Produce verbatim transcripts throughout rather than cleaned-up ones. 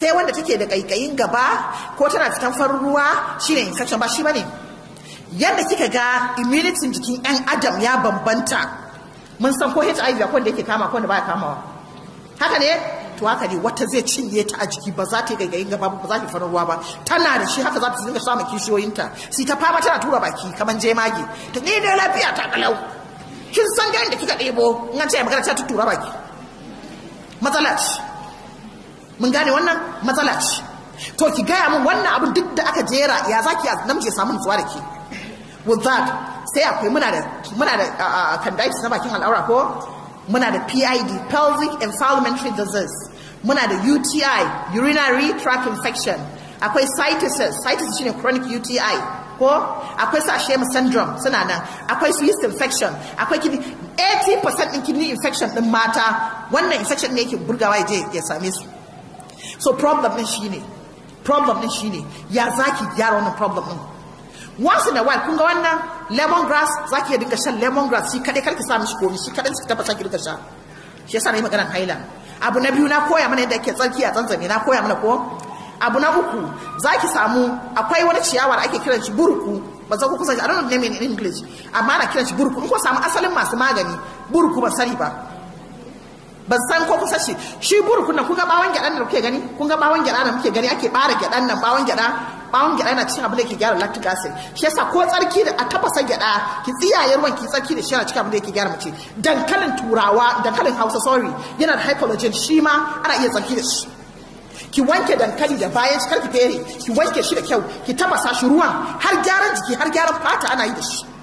sai wanda take da kaikayin gaba ko tana fitan farin ruwa shine infection, ba shi bane. Yadda kika ga immunity jikin yan adam ya bambanta, mun san ko H I V akwai da yake kama akwai da baya kamawa, haka ne? To haka ne wata zai cinye ta a jiki, ba za ta yi gaigayin gaba ba za ta farin ruwa ba, tana da shi haka za ta dinga samun kishiyoyinta, sai ta fama tana tura baki kaman jemage, ta ne da lafiya ta kalau. Kin san ga inda kika ɗebo in an ce magana ta tura baki, matsala ce. Mun gane wannan matsala ce. To ki gaya min wannan abin duk da aka jera ya zaki namiji ya samu nutsuwa da ke. With that, sai akwai muna da muna da candidiasis na bakin al'aura ko muna da P I D, pelvic inflammatory disease, muna da U T I, urinary tract infection, akwai cystitis, cystitis shine chronic U T I ko akwai Sashema syndrome suna nan, akwai yeast infection, akwai kidney eighty percent din kidney infection din mata wannan infection ne yake burgawa ya je ya same su. So problem din shine problem din shine ya zaki gyara wannan problem din. Once in a while kun ga wannan lemongrass zaki dinga shan lemongrass shi kadai karki sa mishi komai shi kadai ki tabbata ki dinga sha. Shi yasa nayi maganar haila. Abu na biyu na koya mana yadda ake tsarki a tsantsame, na koya mana ko. Abu na uku zaki samu akwai wani ciyawa da ake kiran shi burku, ba za ku kusa I don't know the name in English, amma ana kiran shi burku. In ko samu asalin masu magani burku ba sani ba. Ban san ko kusa shi shi burku nan kun ga bawon gyadan da kuke gani, kun ga bawon gyada da muke gani ake bara gyadan nan, bawon gyada bawon gyada yana cikin abin da yake gyara lactic acid. Shi yasa ko tsarki da a tafasa gyada ki tsiyaye ruwan ki tsarki da shi yana cikin abin da yake gyara mace. Dankalin turawa, dankalin Hausa sorry, yana da hypoallergen shi ma ana iya tsarki da shi. Ki wanke dankali da bayan shi karki fere, ki wanke shi da kyau, ki tafasa shi ruwan har gyaran jiki har gyaran fata ana yi da shi.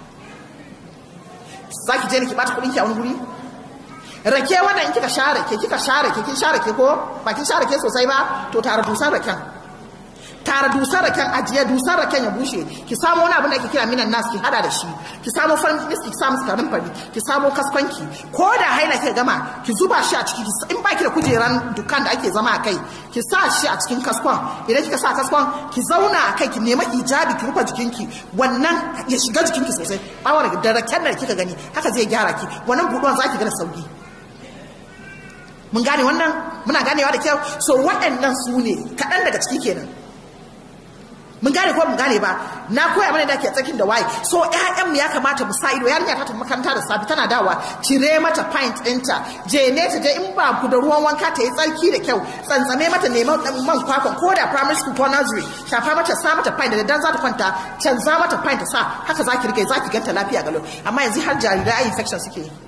Zaki je ne ki bata kudin ki a wani guri? Rake wannan in kika share ke kika share ke kin share ke ko ba kin share ke sosai ba to tare dusan raken, tare dusan raken ajiye dusan raken ya bushe, ki samu wani abin da ake kira minan nas ki hada da shi, ki samu farin ki samu karin fari, ki samu kaskonki ko da haila ke gama ki zuba shi a ciki, in baki da kujeran dukan da ake zama a kai ki sa shi a cikin kaskon, idan kika sa kaskon ki zauna a kai ki nema hijabi ki rufe jikinki, wannan ya shiga jikinki sosai, bawar da raken da kika gani haka zai gyara ki, wannan buduwan zaki ga da sauki. Mun gane wannan? Muna ganewa da kyau? So waɗannan su ne kaɗan daga ciki kenan. Mun gane ko mun gane ba? Na koya mana da ke tsakin da waye. So ƴaƴanmu ya kamata mu sa ido, yarinya ta tafi makaranta da safi tana dawa, cire mata pint ɗinta, je ne ta je in ba ku da ruwan wanka ta yi tsarki da kyau, tsantsame mata neman man kwakwan ko da primary school ko nursery, shafa mata sa mata pint da dan za ta kwanta, canza mata pint ta sa, haka zaki rike zaki ganta lafiya galo. Amma yanzu har jarirai infection suke yi.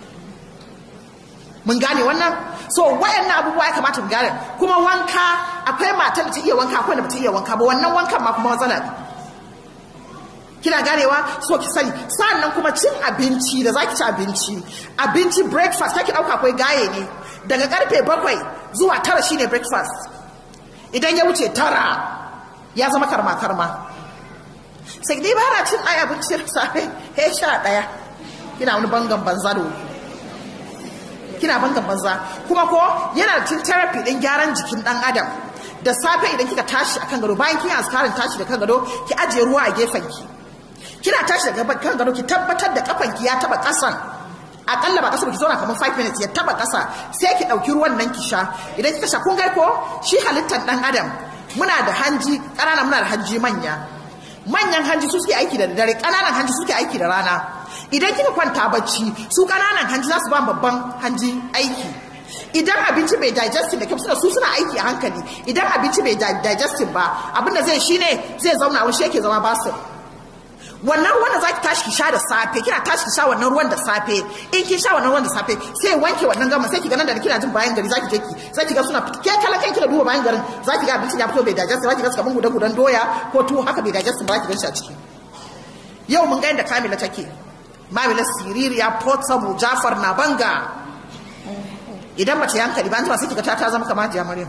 Mun gane wannan? So wayannan abubuwa ya kamata mu gane. Kuma wanka akwai matan da ta iya wanka akwai da ba ta iya wanka ba, wannan wankan ma kuma matsala ne. Kina ganewa? So ki sani. Sannan kuma cin abinci da zaki ci abinci. Abinci breakfast kake dauka akwai gaye ne. Daga karfe bakwai zuwa tara shine breakfast. Idan ya wuce tara ya zama karma karma. Sai dai ba na cin ai abinci da safe he sha daya. Kina wani bangan banza da wuku. Kina bangan banza kuma ko yana da cin therapy din gyaran jikin dan adam. Da safe idan kika tashi akan gado bayan kin askarin tashi da kan gado ki ajiye ruwa a gefen ki. Kina tashi daga kan gado ki tabbatar da kafan ki ya taba kasan, akalla ba kasa ba ki zauna kamar five minutes ya taba kasa, sai ki dauki ruwan nan ki sha. Idan kika sha kun ga ko shi halittar dan adam muna da hanji kanana muna da hanji manya. Manyan hanji su suke aiki da dare, kananan hanji suke aiki da rana. Idan kika kwanta bacci su kananan hanji za su ba babban hanji aiki. Idan abinci bai digesting da kyau suna su suna aiki a hankali, idan abinci bai digesting ba abinda zai shine zai zauna wani shi yake zama basir. Wannan ruwan da zaki tashi ki sha da safe, kina tashi ki sha wannan ruwan da safe, in kin sha wannan ruwan da safe sai wanke wannan gama, sai ki ga nan da kina jin bayan gari zaki je ki zaki ga suna ke kala kai kina duba bayan garin zaki ga abincin ya fito bai digest, zaki ga kaman gudan gudan doya ko tuwo haka bai digest ba zaki gan shi a ciki. Yau mun ga yadda Kamila take, Mamila siririya Potsamu Jafar na banga. Idan mace yankali ba sai kiga ta ta zama kamar Hajiya Maryam.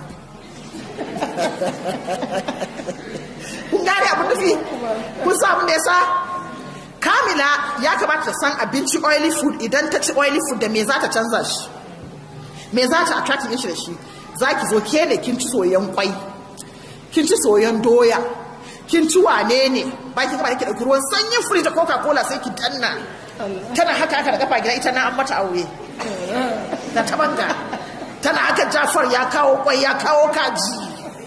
Kun gane abin nufi? Kun sa abin da yasa? Kamila ya kamata ta san abinci oily food, idan ta ci oily food da me za ta canza shi, me za ta attract shi da shi. Za ki zo ke ne kin ci soyayyen kwai, kin ci soyayyen doya, kin ci wane ne ba ki gaba ki dauki ruwan sanyin free da coca cola sai ki danna tana haka haka da kafa gida ita na an mata aure da tabanga tana haka Jafar ya kawo kwai ya kawo kaji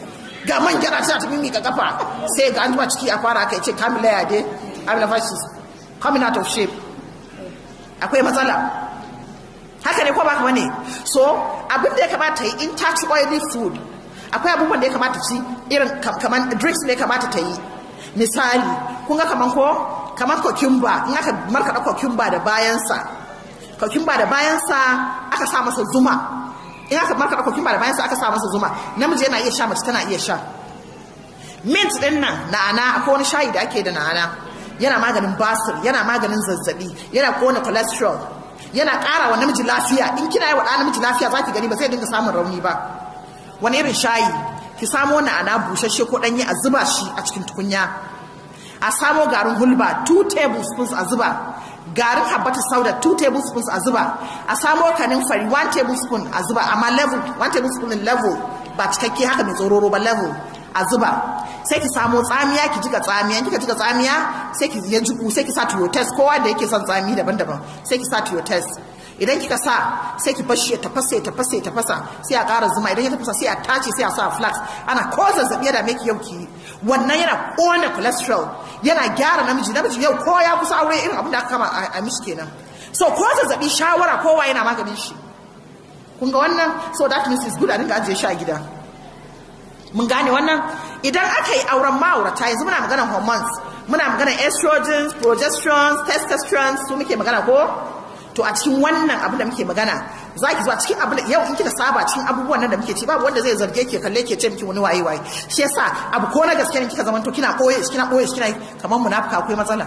ga man gyara tana ta mimika kafa sai ga an zuba ciki a fara aka ce Kamila ya dai Amina Fashes coming out of shape. Akwai matsala. Haka ne ko ba kuma ne? So abin da ya kamata yi in ta ci oily food, akwai abubuwan da ya kamata ci irin kaman drinks ne ya kamata ta yi. Misali, kun ga kaman ko kaman cucumber, in aka markaɗa cucumber da bayansa, cucumber da bayansa aka sa masa zuma. In aka markaɗa cucumber da bayansa aka sa masa zuma, namiji yana iya sha, mace tana iya sha. Mint ɗin nan na'ana, akwai wani shayi da ake da na'ana, yana maganin basir, yana maganin zazzabi, yana kona cholesterol, yana ƙara wa namiji lafiya. In kina yi wa ɗan namiji lafiya za ki gani ba zai dinga samun rauni ba. Wani irin shayi, ki samo na'ana busasshe ko ɗanye a zuba shi a cikin tukunya. A samo garin hulba two tablespoons a zuba, garin habbatu sauda two tablespoons a zuba, a samo kanin fari one tablespoon a zuba, amma level one tablespoon in level ba cikakke haka mai tsororo ba, level a zuba. Sai ki samo tsamiya ki jika tsamiya, kika jika tsamiya sai ki ya jiku, sai ki sa to your taste, kowa da yake son tsami daban-daban sai ki sa to your taste. Idan kika sa sai ki bashi ya tafasa ya tafasa ya tafasa sai a ƙara zuma, idan ya tafasa sai a tace sai a sa flax. Ana ko zazzabi da meki yau ki wannan yana kona cholesterol, yana gyara namiji, namiji yau ko ya kusa aure irin abin da aka kama a mishi kenan. So ko zazzabi shawara kowa yana maganin shi. Kun ga wannan? So that means it's good a dinga ajiye shi a gida. Mun gane wannan? Idan aka yi auren ma'aurata yanzu muna maganar hormones, muna maganar estrogens, progesterones, testosterone, su muke magana ko? To a cikin wannan abin da muke magana za ki zuwa cikin abin da yau in kika saba cikin abubuwan nan da muke ci babu wanda zai zarge ki kalle ke ce miki wani waye waye. Shi yasa abu ko na gaske ne kika zaman to kina koye kina koye kina kamar munafika akwai matsala.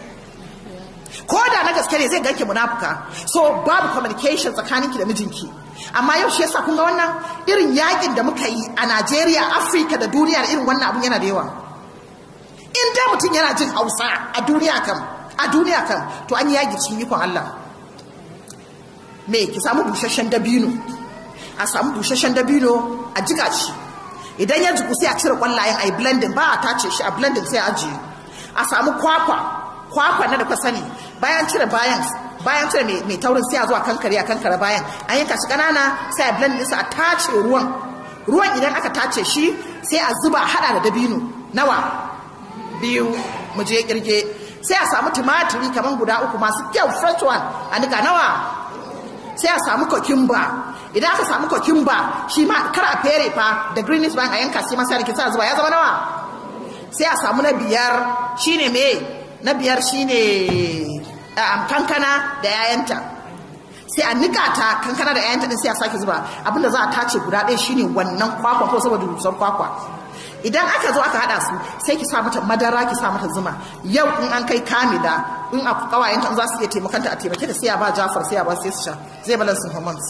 Ko da na gaske ne zai ganke munafika. So babu communication tsakaninki da mijinki. Amma yau shi yasa kun ga wannan irin yakin da muka yi a Najeriya, Africa da duniya, irin wannan abun yana da yawa. In da mutum yana jin Hausa a duniya kam, a duniya kam to an yi yaki cikin ikon Allah. Me ki samu busasshen dabino, a samu busasshen dabino a jiga shi, idan ya jiku sai a cire kwallayen a yi blending, ba a tace shi a blending sai a ajiye. A samu kwakwa, kwakwa na da ka sani, bayan cire bayan bayan cire mai taurin sai a zo a kankare a kankare bayan, an yanka shi kanana sai a blend ɗinsa a tace ruwan. Ruwan idan aka tace shi sai a zuba hada da dabino nawa biyu mu je kirge, sai a samu tumatiri kaman guda uku masu kyau fresh one a nika nawa, sai a samu cucumber. Idan aka samu cucumber shi ma kar a fere fa da greenish bayan a yanka shi ma sai a zuba ya zama nawa. Sai a samu na biyar shine me, na biyar shine kankana da yayanta, sai a nika ta kankana da yayanta din sai a sake zuba. Abinda za a tace guda ɗaya shine wannan kwakwa ko saboda dusar kwakwa. Idan aka zo aka hada su sai ki sa mata madara, ki sa mata zuma. Yau in an kai Kamila, in a kawayenta za su iya taimakanta a taimake da sai a ba Jafar sai a ba sai su sha, zai balance hormones.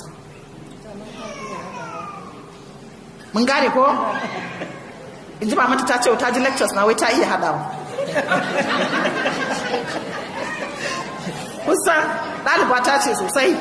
Mun gane ko? In ji mamanta ta ce ta ji lectures na wai ta iya hadawa. Kusan ɗaliba ta ce sosai.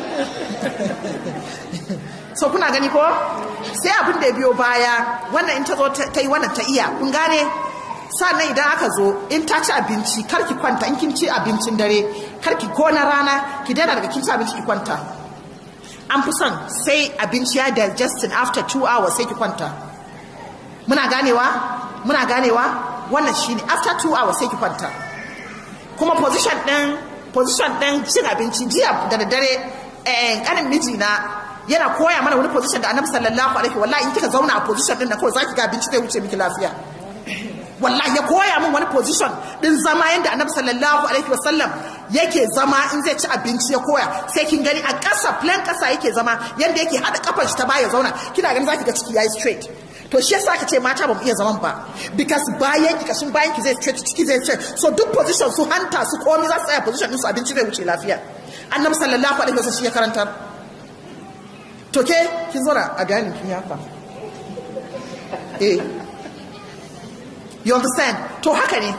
So kuna gani ko? Sai abin da ya biyo baya, wannan in ta zo ta yi wannan ta iya, kun gane? Sannan idan aka zo in ta ci abinci kar ki kwanta, in kin ci abincin dare kar ki ko na rana ki daina daga kin ci abinci ki kwanta. An fi son sai abinci ya digesting after two hours sai ki kwanta. Muna ganewa? Muna ganewa? Wannan shine after two hours sai ki kwanta. Kuma position ɗin position ɗin cin abinci jiya da daddare eh kanin mijina yana koya mana wani position da Annabi sallallahu alaihi wallahi in kika zauna a position din da kawai zaki ga abinci zai wuce miki lafiya. Wallahi ya koya min wani position din zama yanda Annabi sallallahu alaihi wasallam yake zama in zai ci abinci, ya koya. Sai kin gani a ƙasa plan ƙasa yake zama, yanda yake hada kafar shi ta baya zauna, kina ganin zaki ga ciki yayi straight. To shi yasa ka ce mata ba mu iya zaman ba, because bayan ki kashin bayan ki zai straight, ciki zai straight. So duk position su hanta su komai za su tsaya position din su, abinci zai wuce lafiya. Annabi sallallahu alaihi wasallam shi ya karantar. To ke kin zura a ganin kin haka. Eh. You understand? To haka ne.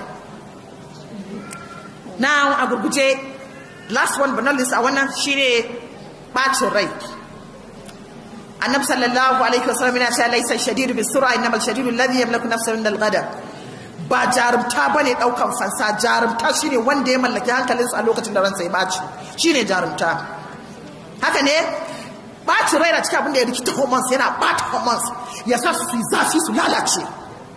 Now a gurguje, last one but not least, a wannan shine bacin rai. Annabi sallallahu alaihi wasallam yana cewa laysa shadidu bisura, innamal shadidu alladhi yamliku nafsahu min al-ghadab. Ba jarumta bane daukan fansa, jarumta shine wanda ya mallaki hankalinsa a lokacin da ransa ya baci. Shine jarumta. Haka ne? Bacin rai na cikin abin da ya rikita hormones, yana bata hormones, ya sa su yi zafi su lalace.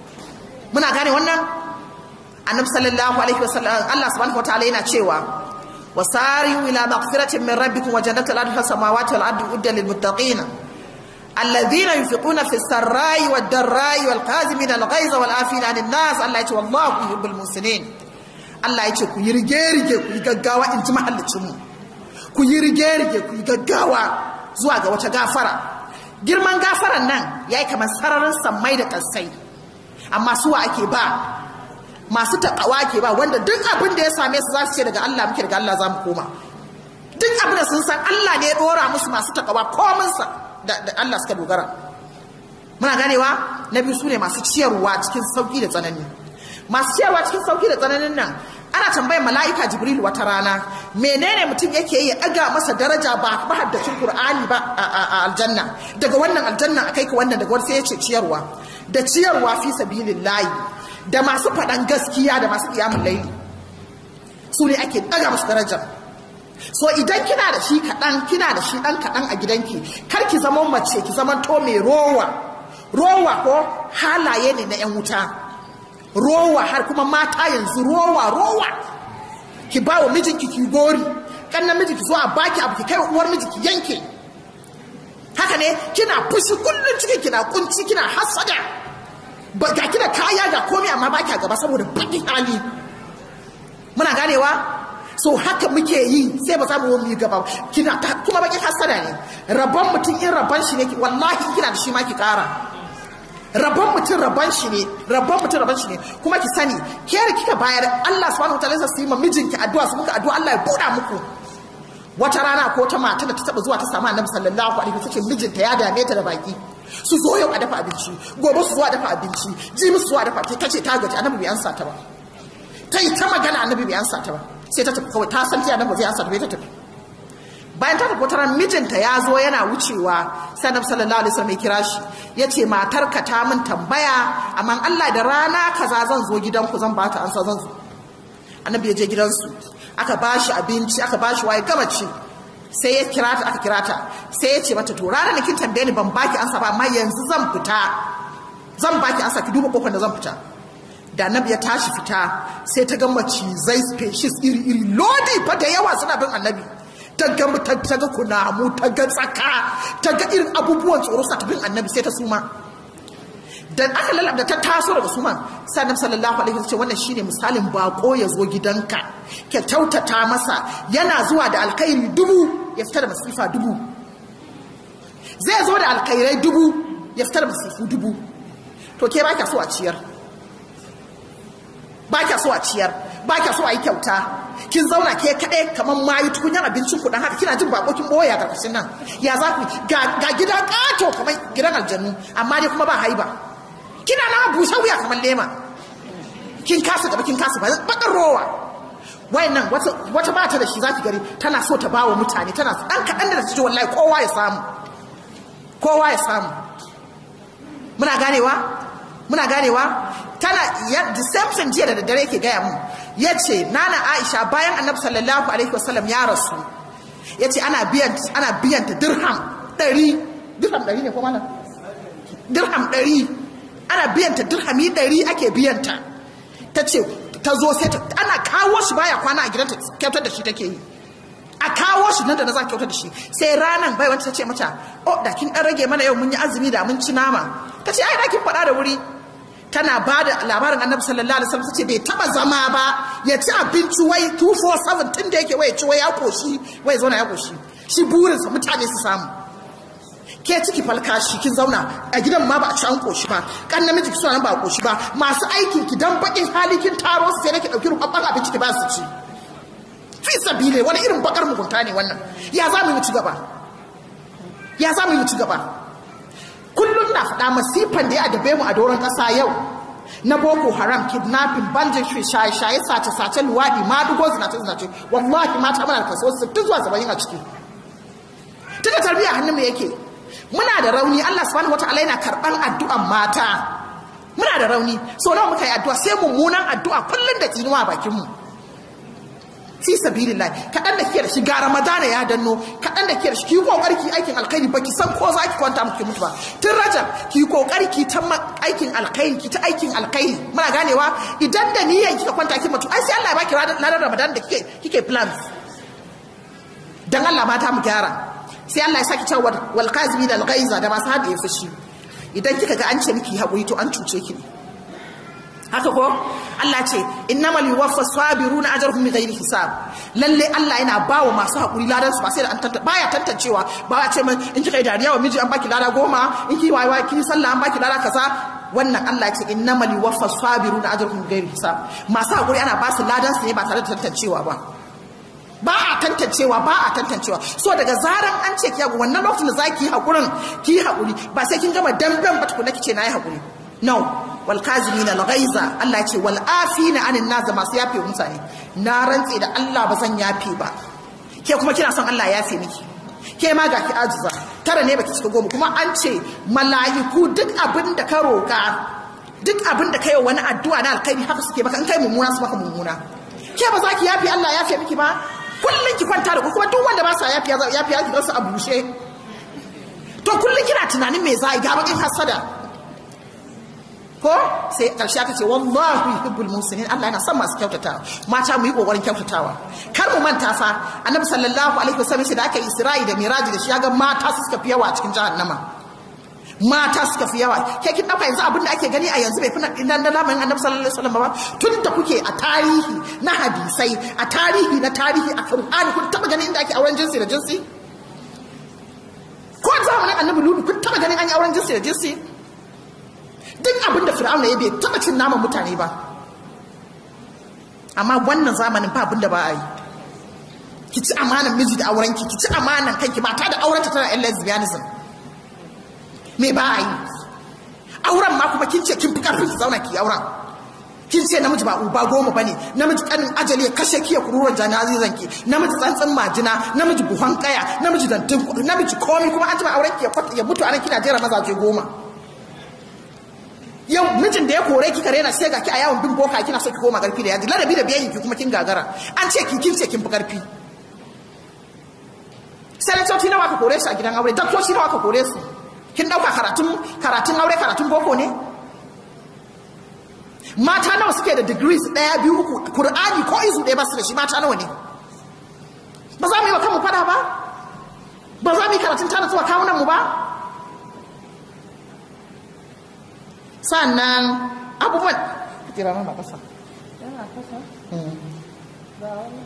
muna gane wannan. Annabi sallallahu alaihi wasallam Allah subhanahu wataala yana cewa wasari'u ila maghfiratin min rabbikum wa jannatin arduha samawati wal ardu udda lil muttaqin alladhina yunfiquna fis sarra'i wad darra'i wal qazimina al ghaiza wal afina 'anil nas. Allah yace wallahu yuhibbul muhsinin. Allah yace ku yi rige-rige ku yi gaggawa in ji mahallicin mu, ku yi rige-rige ku yi gaggawa zuwa ga wata gafara. Girman gafaran nan yayi kamar sararin sammai da kasai, amma suwa ake ba? Masu takawa ke ba, wanda duk abin da ya same su za su ce daga Allah muke, daga Allah za mu koma. Duk abin da sun san Allah ne ya dora musu, masu takawa kominsa da Allah suka dogara. Muna ganewa. Na biyu su ne masu ciyarwa cikin sauki da tsanani. Masu ciyarwa cikin sauki da tsananin nan ana tambayar mala'ika Jibril wata rana menene mutum yake yi ya ɗaga masa daraja ba mahaddacin Qur'ani ba a aljanna, daga wannan aljanna akai ka wannan, daga wani sai ya ce ciyarwa. Da ciyarwa fi sabilillahi, da masu faɗan gaskiya, da masu ƙiyamun laili, su ne ake ɗaga musu darajar. So idan kina da shi kaɗan, kina da shi ɗan kaɗan a gidanki, kar ki zama mace ki zama to mai rowa. Rowa ko halaye ne na 'yan wuta. Rowa har kuma mata yanzu rowa rowa. Ki ba wa mijinki ki gori, kan namiji ki zo a baki abu ki kai uwar miji ki yanke. Haka ne, kina fushi kullum cikin kina kunci, kina hasada. Ba ga kina kaya ga komai amma baki a gaba saboda bakin hali. Muna ganewa. So haka muke yi, sai ba za mu yi gaba. Kina ta, kuma bakin hasada ne. Rabon mutum in rabon shi ne, wallahi kina da shi ma ki kara. Rabon mutum rabon shi ne, rabon mutum rabon shi ne. Kuma ki sani, ke da kika bayar, Allah subhanahu wataala sai su yi ma mijinki addu'a, su muka addu'a Allah ya buɗa muku. Wata rana ko ta mata da ta taba zuwa ta samu Annabi sallallahu alaihi wasallam, mijinta ya dame ta da baki. Su zo yau a dafa abinci, gobe su zo a dafa abinci, jibi su zo a dafa, ta ce ta gaji, Annabi bai ansa ta ba. Ta yi ta magana, Annabi bai ansa ta ba. Sai ta tafi kawai, ta san ta Annabi zai ansa ta, bai ta tafi. Bayan ta tafi wata ran mijinta ya zo yana wucewa, sai Annabi sallallahu alaihi wasallam ya kira shi, ya ce matarka ta min tambaya, amma Allah da rana kaza zan zo gidanku zan ba ta ansa, zan zo. Annabi ya je gidansu, aka ba shi abinci, aka ba shi waye gama ci. Sai ya kira ta, aka kira ta, sai ya ce mata to ranar da kin tambaye ni ban baki ansa ba, amma yanzu zan fita, zan baki ansa, ki duba kofar da zan fita. Da Annabi ya tashi fita, sai ta ga macizai species iri iri lodi fa da yawa suna bin Annabi. Ta ga ta ga kunamu, ta ga tsaka, ta ga irin abubuwan tsoro sa ta bin Annabi, sai ta suma. Dan aka lalabda ta taso daga suman, sai Annabi sallallahu alaihi wasallam ce wannan shine misalin bako ya zo gidanka, ke tautata masa, yana zuwa da alkhairi dubu ya fitar da masifa dubu. Zai zo da alkhairai dubu ya fitar da masifu dubu. To ke ba kya so a ciyar, ba kya so a ciyar, ba kya so a yi kyauta, kin zauna ke kaɗai kamar mayu tukunyar abincin kuɗin haka, kina jin bakokin boye a ƙarƙashin nan. Ya za ku ga gidan ƙato kamar gidan aljannu, amma dai kuma ba haiba. Kina na bushe wuya kamar lema, kin kasa gaba kin kasa bakar rowa. Wayannan wata wata mata da shi zaki gari tana so ta bawa mutane, tana dan kadan da ta wallahi kowa ya samu, kowa ya samu. Muna ganewa, muna ganewa. Tana ya the same thing jiya da daddare yake gaya mun, yace nana Aisha bayan Annabi sallallahu alaihi wasallam ya rasu, yace ana biyan ana biyan ta dirham ɗari, dirham ɗari ne ko mana dirham ɗari, ana biyanta dirhami ɗari ake biyanta. Ta ce ta zo sai ta ana kawo shi baya kwana a gidanta, kyautar da shi take yi, a kawo shi nan da na za kyautar da shi. Sai ranan bai wanta ta ce mata oh da kin dan rage mana yau mun yi azumi da mun ci nama. Ta ce ai da kin faɗa da wuri. Tana ba da labarin Annabi sallallahu alaihi wasallam, ta ce bai taba zama ba ya ci abinci wai two four seven tun da yake wai ci wai ya koshi, wai zauna ya koshi. Shi burinsa mutane su samu. Ke ciki falka shi kin zauna a gidan ma ba a ci an koshi ba, kan namiji ki so nan ba a koshi ba, masu aikin ki dan bakin hali kin taro su sai nake dauki rubabban abinci ki ba su ci. Fi sabile wani irin bakar mugunta ne wannan. Ya za mu yi ci gaba, ya za mu yi ci gaba. Kullum na faɗa masifan da ya adabe mu a doron ƙasa yau na Boko Haram, kidnapping, banditry, shaye-shaye, sace-sace, luwaɗi, madugo, zinace-zinace, wallahi mata muna da kaso sittin zuwa saba'in a ciki. Tunda tarbiyya hannun mu yake, muna da rauni. Allah subhanahu wataala yana karban addu'an mata, muna da rauni. So nawa muka yi addu'a sai mummunan addu'a kullun da tsinuwa bakin mu. fi sabilillah kaɗan da kike da shi ga ramadana ya danno kaɗan da kike da shi ki kokari ki aikin alkhairi baki san ko za ki kwanta muke mutu ba tun rajab ki kokari ki ta aikin alkhairi ki ta aikin alkhairi muna ganewa idan da niyyar kika kwanta ki mutu ai sai Allah ya baki ladan ramadan da kike kike plans dan Allah mata mu gyara sai Allah ya saki cewa wal qazimin al ghaiza da masu hada ya fushi idan kika ga an ce miki haƙuri to an cuce ki ne haka ko Allah ce innamal yuwaffas sabiruna ajruhum bighairi hisab lalle Allah yana bawa masu haƙuri ladan su ba sai da an tantance baya tantancewa ba ya ce man in kika yi dariya wa miji an baki lada goma in ki wayewa ki sallah an baki lada kaza wannan Allah ce innamal yuwaffas sabiruna ajruhum bighairi hisab masu haƙuri ana ba su ladan su ne ba tare da tantancewa ba ba a tantancewa ba a tantancewa so daga zaran an ce ki haƙuri wannan lokacin da za ki yi haƙurin ki yi haƙuri ba sai kin gama damben ba tukuna ki ce na yi haƙuri no wal kazimin al ghaiza Allah ce wal afina anin nas masu yafe mutane na rantse da Allah ba zan yafe ba ke kuma kina son Allah ya yafe miki ke ma ga ki ajiza tara ne baki cika goma kuma an ce mala'iku duk abin da ka roka duk abin da kai wani addu'a na alkhairi haka suke maka in kai mummuna su maka mummuna ke ba za ki yafe Allah ya yafe miki ba kullun ki kwanta da ku kuma duk wanda ba sa yafe yafe ya ki su a bushe to kullun kina tunanin me za ga bakin hasada ko sai karshe aka ce wallahi yuhibbul muslimin Allah yana son masu kyautatawa mata mu yi kokarin kyautatawa kar mu manta fa annabi sallallahu alaihi wasallam sai da aka Isra'i da Miraji da shi ga mata su suka fi yawa a cikin jahannama mata suka fi yawa ke kin dauka yanzu abin da ake gani a yanzu bai fi dan da lamarin annabi sallallahu alaihi wasallam ba tun da kuke a tarihi na hadisai a tarihi na tarihi a Qur'ani kun taba ganin inda ake auren jinsi da jinsi ko zamanin annabi Lutu kun taba ganin an yi auren jinsi da jinsi duk abin da fir'auna ya bai taba cin naman mutane ba amma wannan zamanin ba abin da ba a yi ki ci amanan miji da aurenki ki ci amanan kanki mata da aurenta tana yan lesbianism me ba a yi auren ma kuma kin ce kin fi karfin ki zauna ki auren kin ce namiji ba uba goma bane namiji kanin ajali ya kashe ki ya kururuwan janazizan ki namiji tsantsan majina namiji buhon kaya namiji dantin namiji komai kuma an ji ba auren ki ya mutu anan kina jera mazaje goma yau mijin da ya kore ki kare na sai ga ki a yawon bin boka kina so ki koma karfi da yaji ladabi da biyayya ki kuma kin gagara an ce ki kin ce kin fi karfi sanatoci nawa ka kore su a gidan aure daktoci nawa ka kore su kin dauka karatun karatun aure karatun boko ne mata nawa suke da degrees daya biyu uku Qur'ani ko izu ɗaya ba su da shi mata nawa ne ba za mu yi wa kanmu fada ba ba za mu yi karatun tana zuwa kawunan mu ba sannan abubuwan kira mana kasa yana kasa ba wani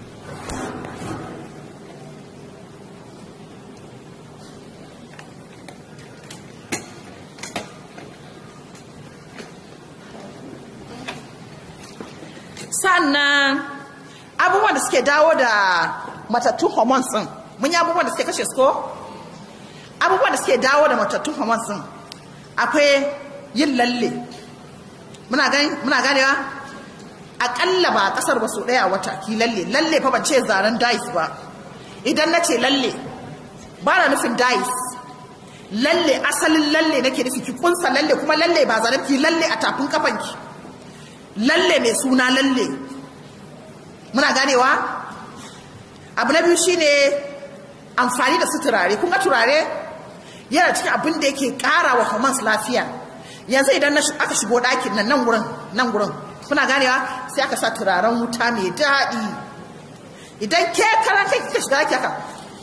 sannan abubuwan da suke dawo da matattun hormones din mun yi abubuwan da suke kashe su ko abubuwan da suke dawo da matattun hormones din akwai yin lalle muna gani muna ganewa akalla ba a kasar ba su daya wata ki lalle lalle fa ban ce zaren dice ba idan na ce lalle ba na nufin dice lalle asalin lalle nake nufi ki kunsa lalle kuma lalle ba zaren ki lalle a tafin kafanki lalle mai suna lalle muna ganewa abu na biyu shine amfani da su turare kun ga turare yana cikin abin da yake kara wa hormones lafiya yanzu idan aka shigo ɗakin nan nan gurin nan gurin kuna ganewa sai aka sa turaren wuta mai daɗi idan ke karan kai kika shiga ɗaki haka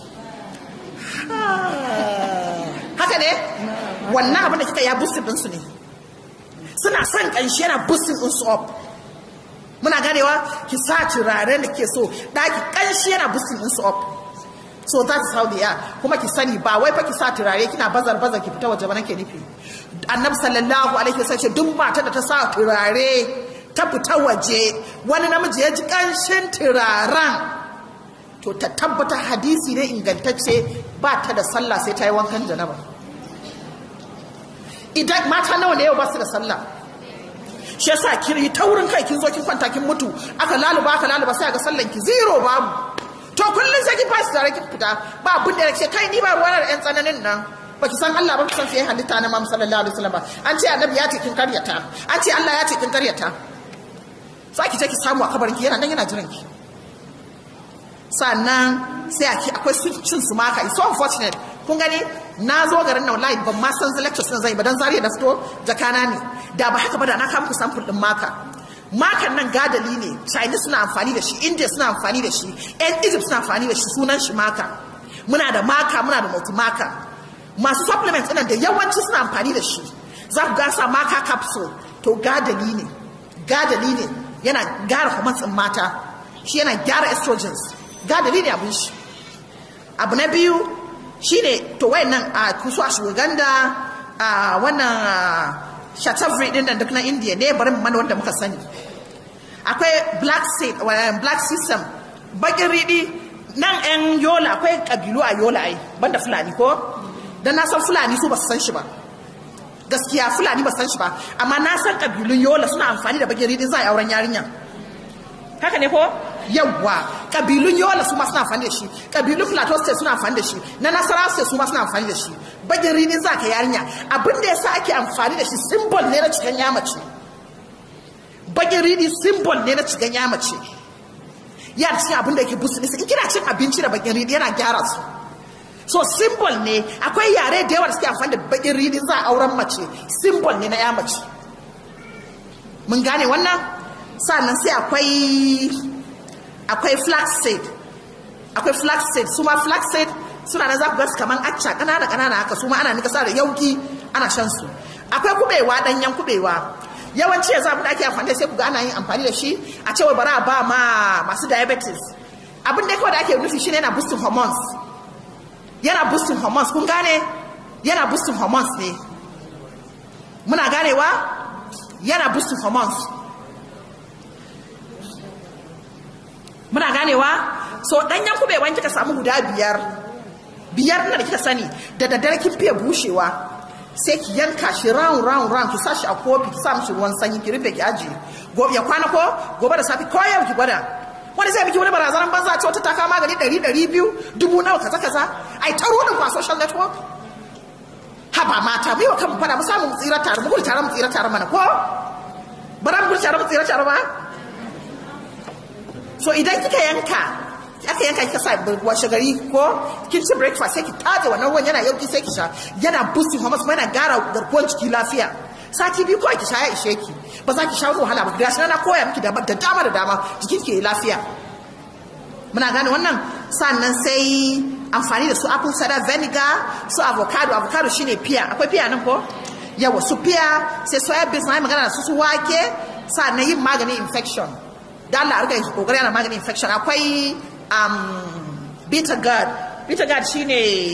haka ne wannan abin da kika ya boosting ɗinsu ne suna son ƙanshi yana boosting ɗinsu up muna ganewa ki sa turaren da ke so ɗaki ƙanshi yana boosting ɗinsu up so that is how they are kuma ki sani ba wai fa ki sa turare kina bazar bazar ki fita waje ba nake nufi annabi sallallahu alaihi wasallam ce duk mata da ta sa turare ta fita waje wani namiji ya ji kanshin turaren to ta tabbata hadisi ne ingantacce ba ta da sallah sai ta yi wankan janaba idan mata nawa ne yau ba su da sallah shi yasa kiri taurin kai kin zo kin kwanta kin mutu aka laluba aka laluba sai ga sallan ki zero babu to kullun sai ki fashi tare ki fita ba abin da yake kai ni ba ruwa da yan tsananin nan baki san Allah ba ki san sai halitta na Muhammad sallallahu alaihi wasallam ba an ce annabi ya ce kin karyata an ce Allah ya ce kin karyata sai ki je ki samu a kabarin ki yana nan yana jiran ki sannan sai akwai cin su maka. It's so unfortunate. Kun gani na zo garin nan wallahi ban ma san lectures din zai ba dan zariya da fito jakana ne. Da ba haka ba da na kawo muku sample din maka. Makan nan gadali ne, Chinese suna amfani da shi, India suna amfani da shi, yan Egypt suna amfani da shi, sunan shi maka. Muna da maka, muna da multi-maka. Masu supplements ɗin da yawanci suna amfani da shi. Za ku gasa maka capsule, to gadali ne, gadali ne, yana gyara hormones ɗin mata, shi yana gyara estrogens, gadali ne abin shi. Abu na biyu, shi ne, to wayan nan a kusu a shuganda, a wannan Shatavari din nan duk na India ne bari mana wanda muka sani. Akwai black seed, black system, bakin riɗi nan yan Yola akwai kabilu a Yola ai banda Fulani ko? Dan na san Fulani su ba su san shi ba. Gaskiya Fulani ba su san shi ba, amma na san kabilun Yola suna amfani da bakin riɗi za a auren yarinya. Haka ne ko? Yawwa, kabilun Yola su ma suna amfani da shi, kabilun Plateau State suna amfani da shi, na Nasarawa State su ma suna amfani da shi. Bagin rini za ka yarinya, abin da yasa ake amfani da shi symbol ne na cikin yamace. Bagin rini symbol ne na cikin yamace. Yana cikin abin da yake boost ne, in kina cin abinci da bagin rini yana gyara su. So symbol ne, akwai yare da yawa da suke amfani da bagin rini za a auren mace, symbol ne na yamace. Mun gane wannan? Sannan sai akwai akwai flaxseed akwai flaxseed su ma flaxseed suna nan za ku gasu kaman acca kanana kanana haka su ma ana nika sa da yauki ana shan su. Akwai kubewa danyen kubewa yawanci yanzu abin da ake amfani da sai ku ga ana yin amfani da shi a cewa bara ba ma masu diabetes. Abin da kawai da ake nufi shine yana boosting hormones, yana boosting hormones. Kun gane yana boosting hormones ne, muna ganewa yana boosting hormones. Muna ganewa? So danyen kubewan kika samu guda biyar biyar na da kika sani da daddare kin fiye bushewa sai ki yanka shi round round round ki sa shi a kofi ki sa mishi ruwan sanyi ki rufe ki aje gobe ya kwana ko gobe da safi ko yau ki gwada. Wani zai miki wani barazanan banza ce wata ta kama magani ɗari ɗari biyu dubu nawa kaza kaza ai ta rodin kwa social network. Haba mata mai wa kanmu fada mu samu mu tsira tare mu gudu tare mu tsira tare mana ko bara mu gudu tare mu tsira tare ba. So idan kika yanka aka yanka kika sa washe gari ko kin ci breakfast sai ki taje wannan ruwan yana yauki sai ki sha, yana boosting hormones kuma yana gara garkuwar jiki lafiya. Sati biyu kawai ki sha ya ishe ki, ba za ki sha wahala ba. Gashi na koya miki da dama da dama jikin ki lafiya. Muna gane wannan. Sannan sai amfani da su apple cider vinegar, su avocado. Avocado shine pear, akwai pear nan ko? Yawa su pear, sai soya beans na magana da su su wake. Sannan yin maganin infection. Da Allah arga kokari ana maganin infection. Akwai um bitter gourd. Bitter gourd shine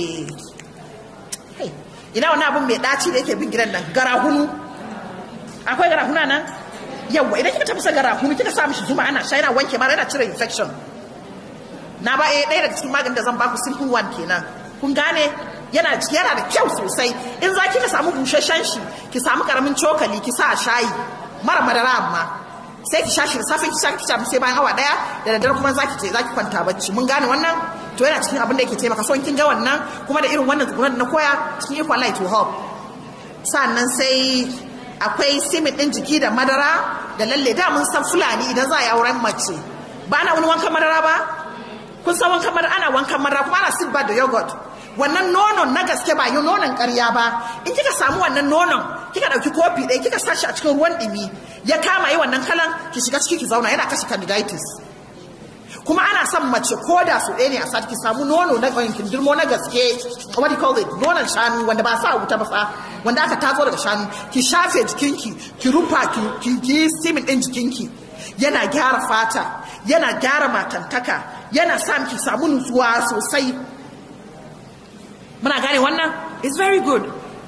hey ina wannan abun mai daci da yake bin gidan nan, garahunu. Akwai garahuna nan? Yawa idan kika tafasa garahunu kika sa mishi zuma ana sha yana wanke mara yana cire infection. Na ba eh ɗaya daga cikin maganin da zan baku simple one kenan. Kun gane? Yana yana da kyau sosai. In za ki ka samu bushashen shi, ki samu karamin cokali ki sa a shayi mara madara amma. Sai ki sha shi da safe ki sha ki sha sai bayan awa daya da daddare kuma zaki je zaki kwanta bacci. Mun gane wannan? To yana cikin abin da yake taimaka. So in kin ga wannan kuma da irin wannan tsugunan na koya cikin equal light to help. Sannan sai akwai simit din jiki da madara da lalle. Da mun san Fulani idan za a yi auren mace ba ana wani wankan madara ba. Kun san wankan madara, ana wankan madara kuma ana silba da yogurt. Wannan nonon na gaske ba yi nonon ƙarya ba. In kika samu wannan nonon kika ɗauki kofi ɗaya kika sashi a cikin ruwan ɗumi ya kama yi wannan kalan ki shiga ciki ki zauna yana kashe candidiatis. Kuma ana son mace ko da su ɗaya ne a sati ki samu nono na kindirmo na gaske, what do you call it, nonon shanu wanda ba sa wuta ba fa, wanda aka tazo daga shanu, ki shafe jikinki ki rufa ki ki steaming ɗin jikinki. Yana gyara fata, yana gyara matantaka, yana sa ki samu nutsuwa sosai. Muna gane wannan? It's very good.